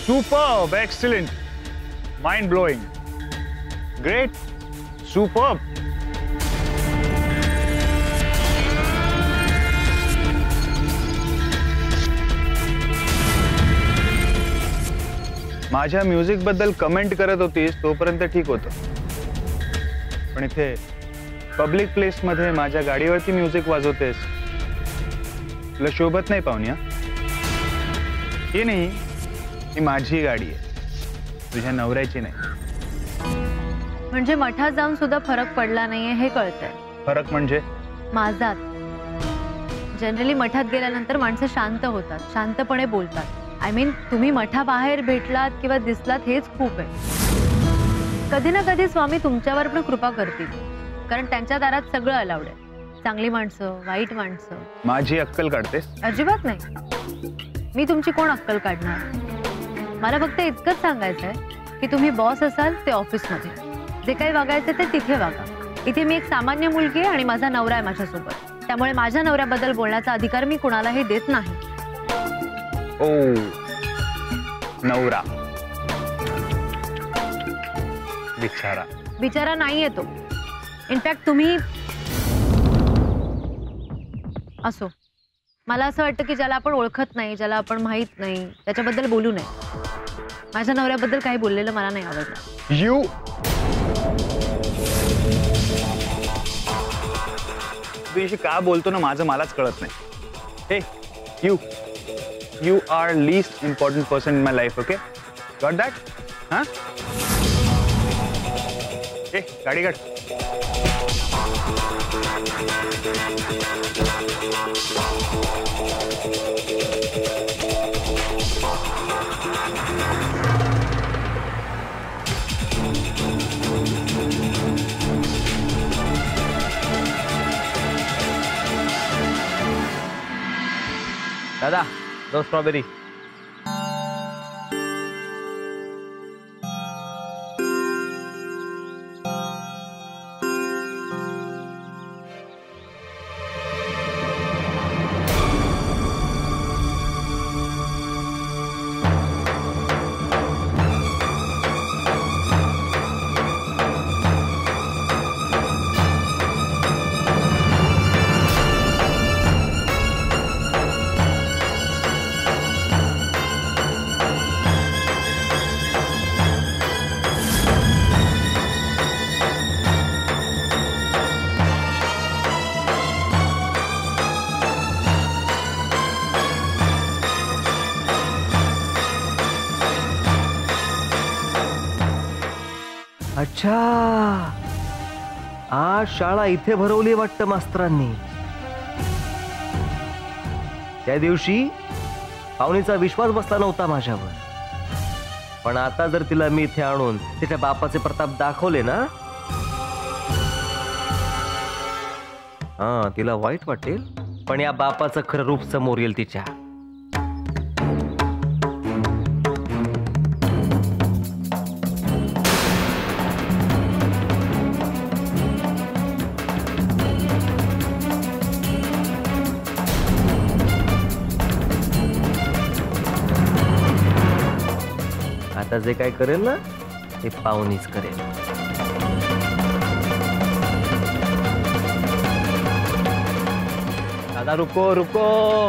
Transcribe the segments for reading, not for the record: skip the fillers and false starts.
Superb, excellent, mind blowing, great, superb. माझ्या music बद्दल comment करत होतीस तोपर्यंत ठीक होतं, पण इथे पब्लिक प्लेस मध्ये माझ्या गाडीवरती म्युझिक वाजवतेस, तुला शोभत नाही पाहुण्या? ही नाही, ही माझी गाडी आहे, तुझ्या नवऱ्याची नाही. म्हणजे मठात जाऊन सुद्धा फरक पडला नाहीये हे कळतंय. फरक म्हणजे? माझात. जनरली मठात गेल्यानंतर माणसं शांत होतात, शांतपणे बोलतात. आय मीन तुम्ही मठाबाहेर भेटलात किंवा दिसलात हेच खूप आहे. कधी ना कधी स्वामी तुमच्यावर पण कृपा करतील, कारण त्यांच्या दारात सगळं अलाउड आहे. चांगली माणसं, वाईट माणसं. माझी अक्कल काढतेस? अजिबात नाही. मी तुमची कोण अक्कल काढणार? मला फक्त इतकंच सांगायचं आहे की तुम्ही बॉस असाल ते ऑफिसमध्ये, जे काही वागायचं ते तिथे वागा. इथे मी एक सामान्य मुलगी आहे आणि माझा नवरा आहे माझ्यासोबत, त्यामुळे माझ्या नवऱ्याबद्दल बोलण्याचा अधिकार मी कुणालाही देत नाही. ओ नवरा बिचारा? बिचारा नाहीये तो. इनफॅक्ट तुम्ही असो, मला असं वाटतं की ज्याला आपण ओळखत नाही, ज्याला आपण माहित नाही, त्याच्याबद्दल बोलू नये. माझ्या नवऱ्याबद्दल काही बोललेलं मला नाही आवडलं. यू तुझ्याशी का बोलतो ना माझं मलाच कळत नाही. Hey you are least important person in my life. Okay, got that? हा, हे गाडी काढ. दादा, दो स्ट्रॉबेरी. अच्छा, आज शाळा इथे भरवली वाटतं मास्तरांनी. त्या दिवशी पाहुणीचा विश्वास बसला नव्हता माझ्यावर, पण आता जर तिला मी इथे आणून तिच्या बापाचे प्रताप दाखवले ना, हा, तिला वाईट वाटेल, पण या बापाचं खरं रूप समोर येईल तिच्या. आता जे काय करेल ना ते पाहुणीच करेल. दादा रुको रुको.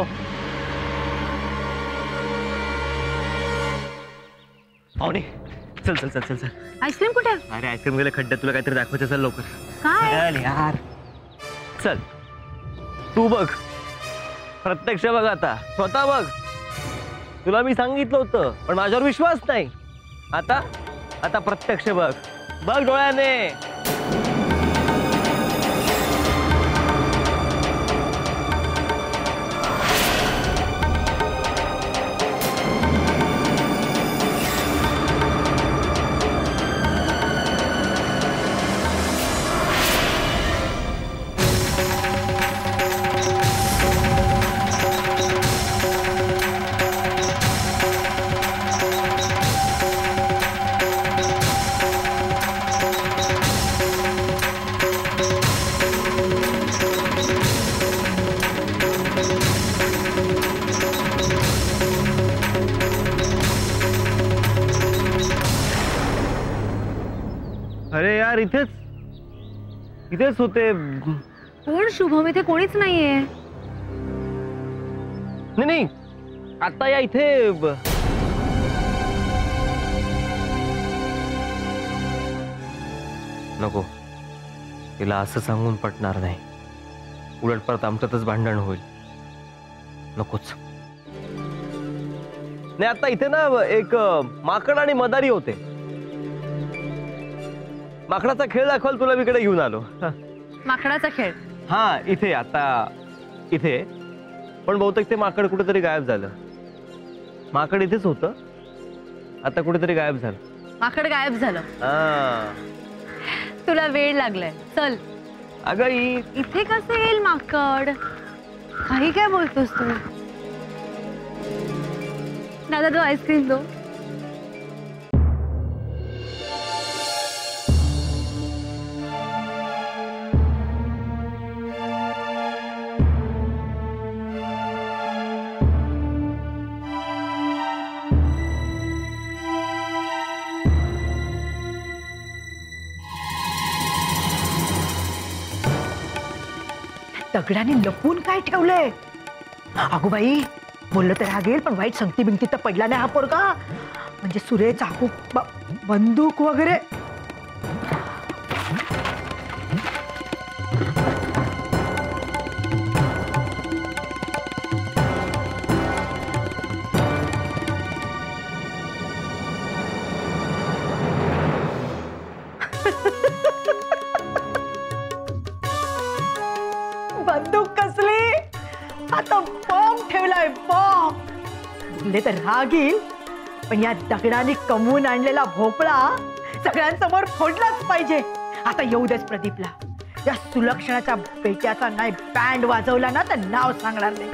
पाहुणे चल चल चल चल चल. आईस्क्रीम कुठे? अरे आईस्क्रीम गेलं खड्ड्यात, तुला काहीतरी दाखवायचं. चल लवकर. काय? चल यार, चल. तू बघ, प्रत्यक्ष बघ, आता स्वतः बघ. तुला मी सांगितलं होतं पण माझ्यावर विश्वास नाही. आता आता प्रत्यक्ष बघ, बघ डोळ्याने. यार इथेच इथेच होते. कोण शुभम? इथे कोणीच नाहीये. नाही नाही, आता या इथे. नको, तिला असं सांगून पटणार नाही. उलट परत आमच्यातच भांडण होईल. नकोच. नाही, आता इथे ना एक माकड आणि मदारी होते. माकडाचा खेळ दाखवाल तुला मी इकडे घेऊन आलो. माकडाचा खेळ? हा, इथे आता इथे. पण बहुतेक ते माकड कुठेतरी गायब झालं. माकड इथेच होतं, आता कुठेतरी गायब झालं. माकड गायब झालं? हा. तुला वेळ लागलाय, चल. अगं इथे कसं येईल माकड? काही काय बोलतोस तू? दादा, तू आईस्क्रीम दो. दगडाने लपून काय ठेवलंय? अगो बाई, बोललं तर रागेल, पण वाईट संगती बिंगती तर पडला नाही हा पोरगा. म्हणजे सुरे, चाकू, बंदूक वगैरे. बंदूक कसली? आता बॉम्ब ठेवलाय, बॉम्ब. बोलले तर राग येईल, पण या दगडाने कमवून आणलेला भोपळा सगळ्यांसमोर फोडलाच पाहिजे. आता येऊ देच प्रदीपला. या सुलक्षणाच्या बेट्याचा नाही बँड वाजवला ना तर नाव सांगणार नाही.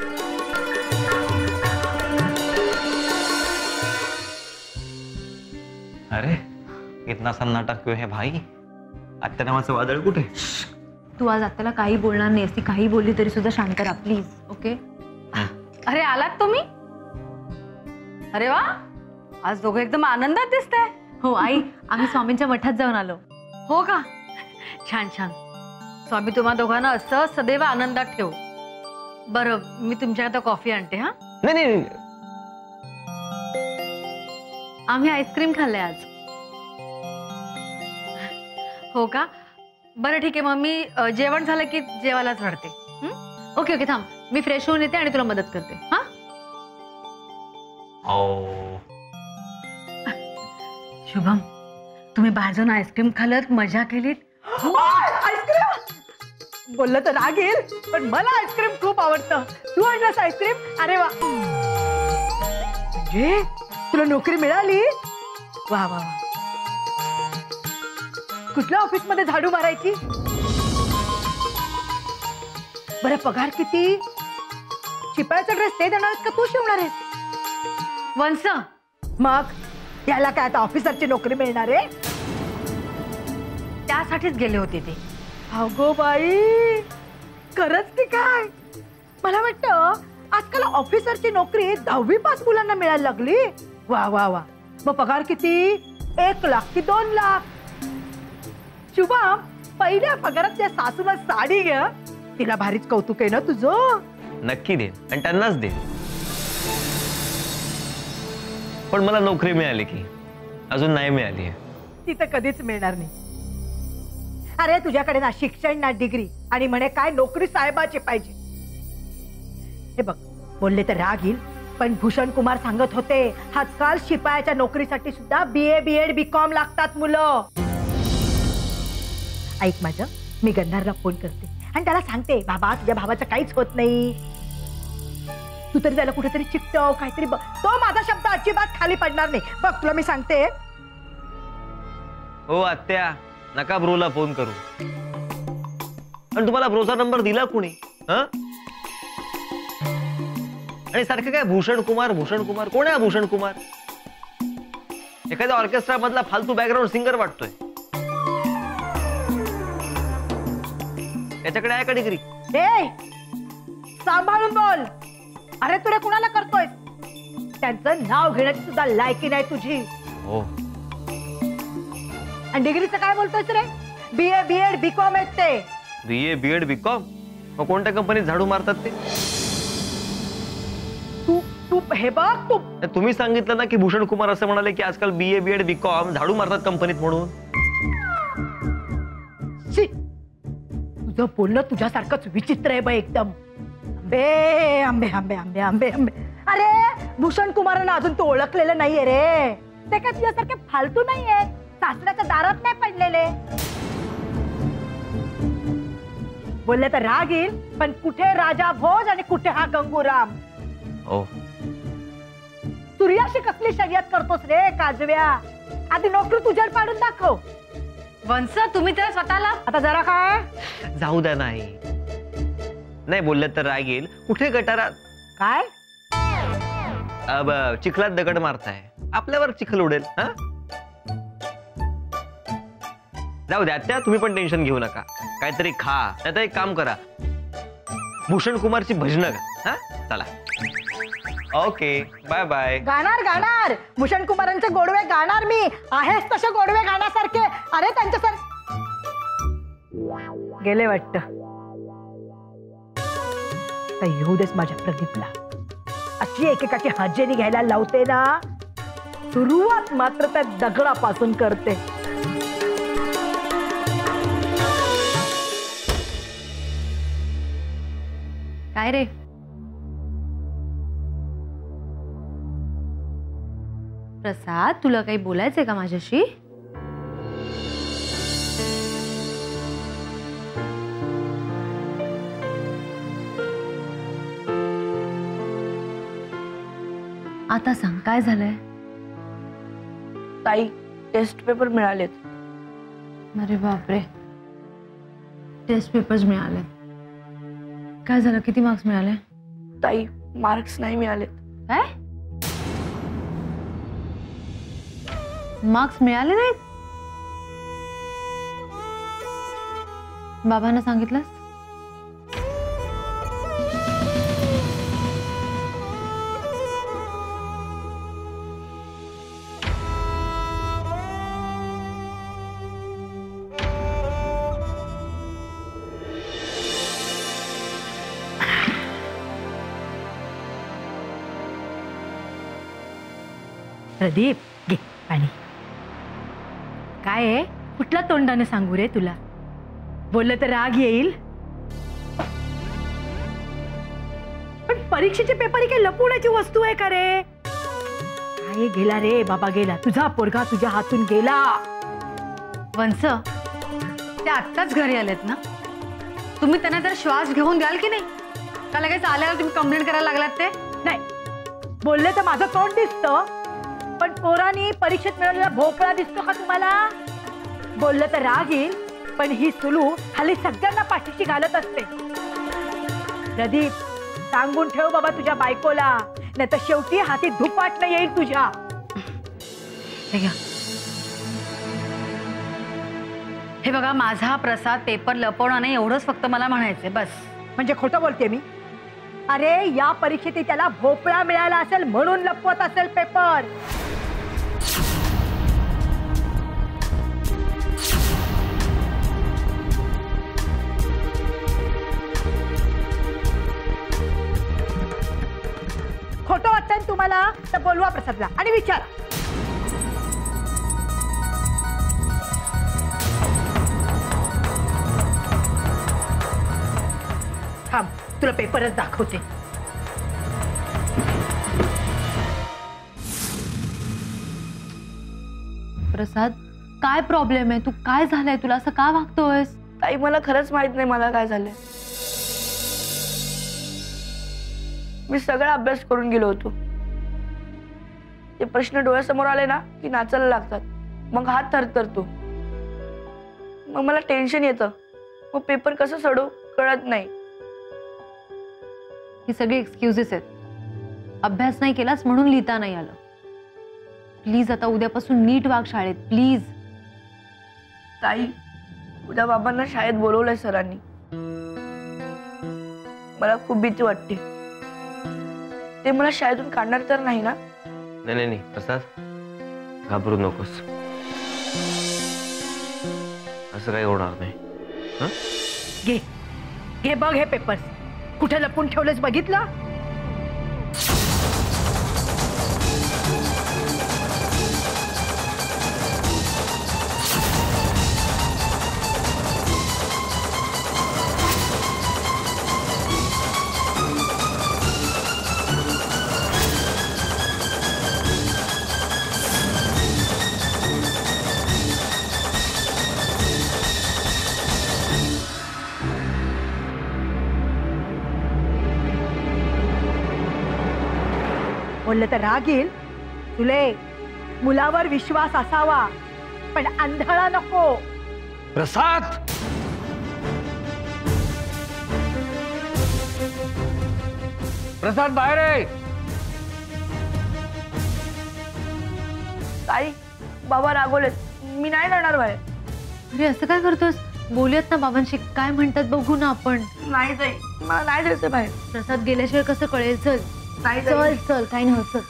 अरे, इतना सन्नाटा क्यों है भाई? आत्या नावाचं वादळ कुठे? तू आज आत्याला काही बोलणार नाही. ती काही बोलली तरी सुद्धा शांत राहा, प्लीज. ओके? अरे, आलात तुम्ही? अरे वा, आज दोघं एकदम आनंदात दिसताय. हो आई, आम्ही स्वामींच्या मठात जाऊन आलो. हो का? छान छान. स्वामी तुम्हा दोघांना असं सदैव आनंदात ठेव. बरं, मी तुमच्याकरता कॉफी आणते. हा, नाही नाही, आम्ही आईस्क्रीम खाल्लंय आज. हो का? बरं ठीक आहे, मग मी जेवण झालं की जेवायलाच वाढते. ओके ओके, थांब, मी फ्रेश होऊन येते आणि तुला मदत करते. हा, शुभम, तुम्ही बाहेर जाऊन आईस्क्रीम खाल्लत, मजा केलीत. आईस्क्रीम? बोललं तर राग येईल, पण मला आईस्क्रीम खूप आवडतं. तू आणलास आईस्क्रीम? अरे वा, म्हणजे तुला नोकरी मिळाली? वा वा वा. कुठल्या ऑफिस मध्ये झाडू मारायची? बरं, पगार किती? शिपायाचा ड्रेस ते देणार का तू शिवणार आहेस? वंस, मग याला काय आता ऑफिसरची नोकरी मिळणार आहे? त्यासाठीच गेले होते ते. अगो बाई, खरंच की काय? मला वाटतं आजकाल ऑफिसरची नोकरी 10वी पास मुलांना मिळायला लागली. वा वा वा. मग पगार किती? 1 लाख की 2 लाख? शुभम, पहिल्या पगारात त्या सासूला साडी घ्या. तिला भारीच कौतुक आहे ना तुझं. नक्की दे, आणि त्यांनाच दे. पण मला नोकरी मिळाली की? अजून नाही मिळाली आहे. ती तर कधीच मिळणार नाही. अरे, तुझ्याकडे ना शिक्षण ना डिग्री, आणि म्हणे काय नोकरी साहेबाची पाहिजे. हे बघ, बोलले तर राग येईल, पण भूषण कुमार सांगत होते आजकाल शिपायाच्या नोकरीसाठी सुद्धा BA BEd BCom लागतात मुलं. ऐक माझं, मी गंधारला फोन करते आणि त्याला सांगते, बाबा तुझ्या भावाचं काहीच होत नाही, तू तरी त्याला कुठेतरी चिकटव, काहीतरी बघ. तो माझा शब्द अजिबात खाली पडणार नाही. बघ, तुला मी सांगते. हो आत्या, नका ब्रोला फोन करू. आणि तुम्हाला ब्रोचा नंबर दिला कुणी? आणि सारखं काय भूषण कुमार भूषण कुमार? कोण आहे भूषण कुमार? एखाद्या ऑर्केस्ट्रा मधला फालतू बॅकग्राऊंड सिंगर वाटतोय. त्याच्याकडे आहे का डिग्री? ए, सांभाळून बोल. अरे, तुला कुणाला करतोय? त्यांचं नाव घेण्याची सुद्धा लायकी नाही तुझी. हो, आणि डिग्रीचं काय बोलतोयस रे? BA BEd BCom आहेत ते. BA BEd BCom मग कोणत्या कंपनीत झाडू मारतात ते? तू तू हे बघ तू. तुम्ही सांगितलं ना की भूषण कुमार असं म्हणाले की आजकाल BA BEd BCom झाडू मारतात कंपनीत म्हणून. शी, तुझं बोलणं तुझ्यासारखंच विचित्र आहे बा एकदम. आंबे आंबे आंबे आंबे आंबे. अरे भूषण कुमारांना अजून तू ओळखलेलं नाहीये रे. ते काय तुझ्यासारखे फालतू नाहीये, सासऱ्याच्या दारात नाही पडलेले. बोलले तर राग येईल, पण कुठे राजा भोज आणि कुठे हा गंगूराम? हो सूर्याशी कसली शर्यत करतोस रे काजव्या? आधी नोकरी तुझ्यावर पाडून दाखव. वंश तुम्ही तर स्वतःला आता जरा काय जाऊ द्या. नाही बोललं तर राग येईल. कुठे गटारात काय चिखलात दगड मारताय, आपल्यावर चिखल उडेल. हा जाऊ द्या त्या, तुम्ही पण टेन्शन घेऊ नका. काहीतरी खा, नाही तर एक काम करा, भूषण कुमारची भजनं गा. हा चला. Okay bye bye. गाणार गाणार भूषण कुमारांचे गोडवे गाणार मी. आहेस तसे गोडवे गाण्यासारखे. अरे त्यांच्यासारखे गेले वाटत. येऊ देस माझ्या प्रदीपला. अशी एकेकाची हजेरी घ्यायला लावते ना, सुरुवात मात्र त्या दगडापासून करते. काय रे? प्रसाद, तुला काही बोलायचंय का माझ्याशी? आता सांग काय झालंय? ताई, टेस्ट पेपर मिळालेत. अरे बापरे, टेस्ट पेपर्स मिळाले. काय झालं? किती मार्क्स मिळाले? ताई, मार्क्स नाही मिळालेत. काय? मार्क्स मिळाले नाहीत? बाबांना सांगितलंस? प्रदीप घे पाणी. काय आहे? कुठल्या तोंडाने सांगू रे तुला? बोललं तर राग येईल, पण परीक्षेचे पेपर ही काही लपवण्याची वस्तू आहे का रे? काय गेला रे बाबा, गेला तुझा पोरगा, तुझ्या हातून गेला. वंश, ते आत्ताच घरी आलेत ना, तुम्ही त्यांना जर श्वास घेऊन द्याल की नाही? का लगेच आल्यावर तुम्ही कंप्लेंट करायला लागलात? ते नाही बोलले तर माझं तोंड दिसतं, पण पोरांनी परीक्षेत मिळवलेला भोपळा दिसतो का तुम्हाला? बोललं तर राग येईल, पण ही सुलू हल्ली सगळ्यांना पाठीशी घालत असते. प्रदीप, सांगून ठेव बाबा तुझ्या बायकोला, नाही तर शेवटी हाती धुपाटणं येईल तुझ्या. हे घ्या. हे बघा, माझा प्रसाद पेपर लपवणार नाही एवढंच फक्त मला म्हणायचंय, बस. म्हणजे खोटं बोलते मी? अरे या परीक्षेत त्याला भोपळा मिळाला असेल म्हणून लपवत असेल पेपर. खोटं वाटतंय ना तुम्हाला तर बोलवा प्रसादला आणि विचारा. थांब, तुला पेपरच दाखवते. प्रसाद, काय प्रॉब्लेम आहे? तू काय झालंय? तुला असं का वागतोयस? ताई, मला खरंच माहित नाही मला काय झालंय. मी सगळा अभ्यास करून गेलो होतो. ते प्रश्न डोळ्यासमोर आले ना की नाचायला लागतात, मग हात थरथरतो, मग मला टेन्शन येतं, मग पेपर कसं सोडवू कळत नाही. ही सगळी एक्सक्युजेस आहेत. अभ्यास नाही केलास म्हणून लिहिता नाही आलं. प्लीज आता उद्यापासून नीट वाग शाळेत, प्लीज. ताई, उद्या बाबांना शाळेत बोलवलंय सरांनी. मला खूप भीती वाटते. ते मला शाळेतून काढणार तर नाही ना? नाही प्रसाद, घाबरू नकोस. असं काही होणार नाही. घे घे बघ हे पेपर्स. कुठे लपून ठेवलेस बघितलं? बोललं तर राग येईल तुले. मुलावर विश्वास असावा पण आंधळा नको. प्रसाद, प्रसाद बाहेर आहे. ताई बाबा रागवलेत, मी नाही जाणार बाहेर. अरे असं काय करतोस? बोलूयात ना बाबांशी, काय म्हणतात बघू ना आपण. नाही ताई, मला नाही जायचं बाहेर. प्रसाद गेल्याशिवाय कसं कळेल? चल नाही चल ताई. चल, काही नाही होत. चल.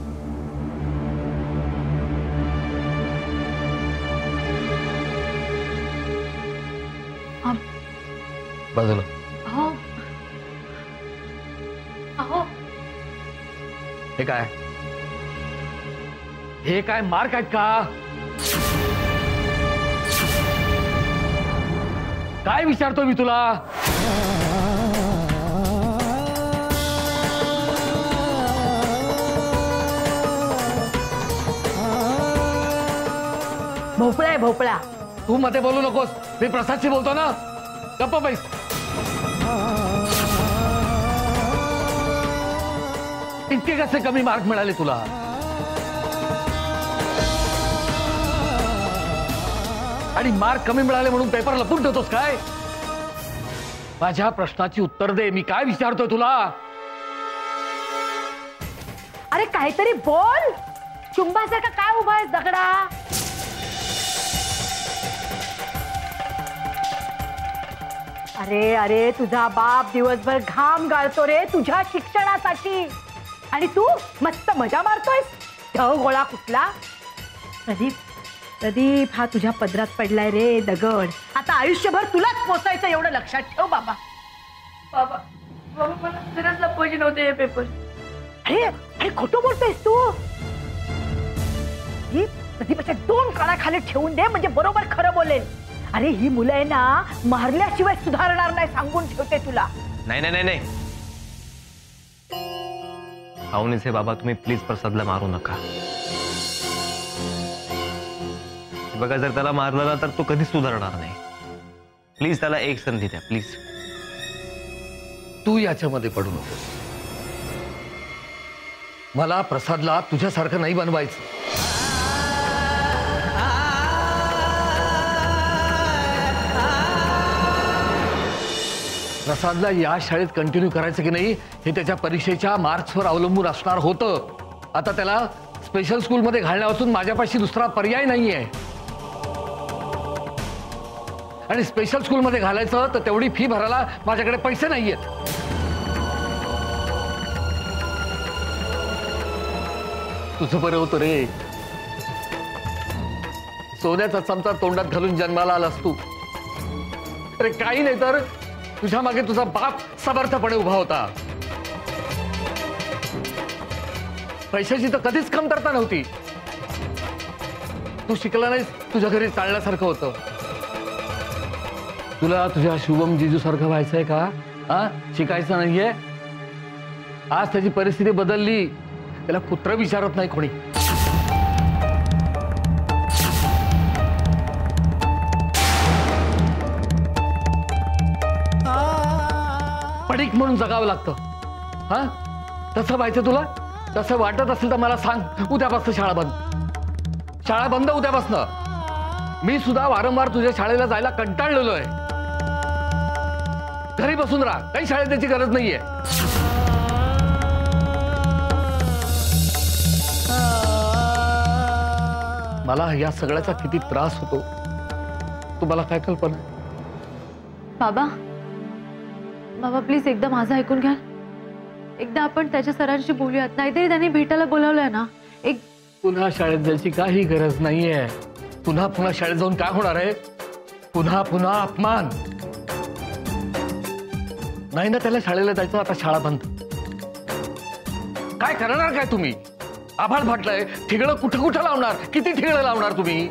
बाजूला. अहो अहो हे काय? हे काय मार्क आहेत का? काय विचारतो मी तुला? भोपळा आहे भोपळा. तू मध्ये बोलू नकोस. मी प्रसादशी बोलतो ना. गप्प बैस. इतके कसे कमी मार्क मिळाले तुला? आणि मार्क कमी मिळाले म्हणून पेपर लपून ठेवतोस काय? माझ्या प्रश्नाची उत्तर दे. मी काय विचारतोय तुला? अरे काहीतरी बोल. चुंबासारखा काय उभा आहेस दगडा? अरे अरे तुझा बाप दिवसभर घाम गाळतो रे तुझ्या शिक्षणासाठी आणि तू मस्त मजा मारतोयस. ढ गोळा कुठला? प्रदीप प्रदीप हा तुझ्या पदरात पडलाय रे दगड. आता आयुष्यभर तुलाच पोसायचं एवढं लक्षात ठेव बाबा. बाबा बाबा मला खरंच लपवायचे नव्हते हे पेपर. अरे अरे खोटं बोलतोयस तू. प्रदीपाच्या 2 काळा खाली ठेवून दे म्हणजे बरोबर खरं बोलेल. अरे ही मुलं आहे ना मारल्याशिवाय सुधारणार नाही सांगून ठेवते तुला. नाही नाही नाही नाही, पाहुणेचे बाबा तुम्ही प्लीज प्रसादला मारू नका. बघा जर त्याला मारलं ना तर तो कधीच सुधारणार नाही. प्लीज त्याला एक संधी द्या प्लीज. तू याच्यामध्ये पडू नकोस. मला प्रसादला तुझ्यासारखं नाही बनवायचं. प्रसादला या शाळेत कंटिन्यू करायचं की नाही हे त्याच्या परीक्षेच्या मार्क्सवर अवलंबून असणार होतं. आता त्याला स्पेशल स्कूलमध्ये घालण्यापासून माझ्यापाशी दुसरा पर्याय नाहीये. आणि स्पेशल स्कूलमध्ये घालायचं तर तेवढी फी भरायला माझ्याकडे पैसे नाहीयेत. तुझं बरं होतं रे. सोन्याचा चमचा तोंडात घालून जन्माला आलास तू. अरे काही नाही तर तुझ्या मागे तुझा बाप समर्थपणे उभा होता. पैशाची तर कधीच कमतरता नव्हती. तू शिकला नाहीस, तुझ्या घरी चालण्यासारखं होतं. तुला तुझ्या शुभम जिजू सारखं व्हायचंय का? हा, शिकायचं नाहीये? आज त्याची परिस्थिती बदलली. त्याला कुत्र विचारत नाही कोणी. पडीक म्हणून जगावं लागतं. हा, तसं व्हायचं तुला? तसं वाटत असेल तर मला सांग. उद्यापासून शाळा बंद. शाळा बंद उद्यापासून. मी सुद्धा वारंवार तुझ्या शाळेला जायला कंटाळलेलो आहे. घरी बसून राहा. काही शाळेत त्याची गरज नाहीये. मला या सगळ्याचा किती त्रास होतो तुम्हाला काय कल्पना? बाबा बाबा प्लीज एकदा माझं ऐकून घ्या. एकदा आपण त्याच्या सरांशी बोलूयात. नाहीतरी त्यांनी भेटायला बोलावलंय ना. एक पुन्हा शाळेत जायची काही गरज नाहीये. पुन्हा पुन्हा शाळेत जाऊन काय होणार आहे? पुन्हा पुन्हा अपमान. नाही ना त्याला शाळेला जायचं, आता शाळा बंद. काय करणार काय तुम्ही? आभाळ फाटलंय, ठिगळं कुठं कुठं लावणार? किती ठिगळं लावणार तुम्ही?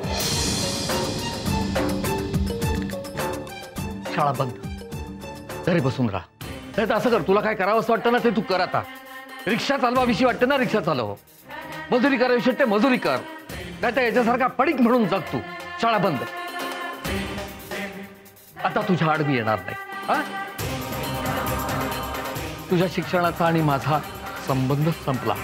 शाळा बंद, घरी बसून राहा. नाही तर असं कर, तुला काय करावं असं वाटतं ना ते तू कर. आता रिक्षा चालवाविषयी वाटतं ना, रिक्षा चालव. मजुरी कराविषयी वाटते, मजुरी कर. नाही तर याच्यासारखा पडीक म्हणून जग तू. शाळा बंद. आता तुझ्या आड मी येणार नाही. हा, तुझ्या शिक्षणाचा आणि माझा संबंध संपला.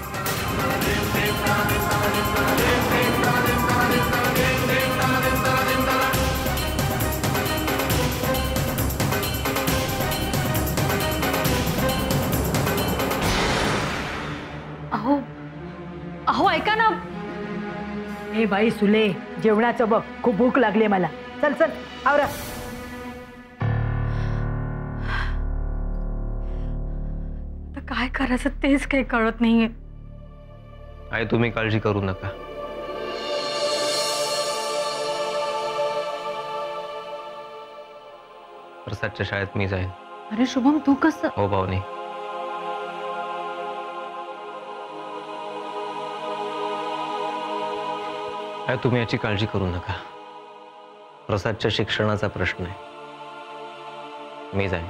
अहो अहो ऐका ना. ए बाई सुले, जेवणाचं बघ, खूप भूक लागली मला. चल चल आवरा. आता काय करायचं तेच काही कळत नाहीये. आई तुम्ही काळजी करू नका. प्रसादच्या शाळेत मी जाईन. अरे शुभम, तू कसं? हो भावनी. आई तुम्ही याची काळजी करू नका. प्रसादच्या शिक्षणाचा प्रश्न आहे, मी जाईन.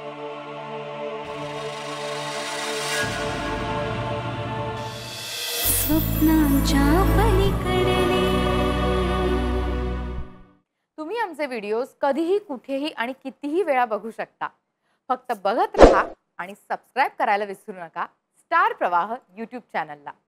तुम्ही आमचे व्हिडिओज कधीही कुठेही आणि कितीही वेळा बघू शकता. फक्त बघत राहा आणि सबस्क्राईब करायला विसरू नका स्टार प्रवाह YouTube चॅनलला.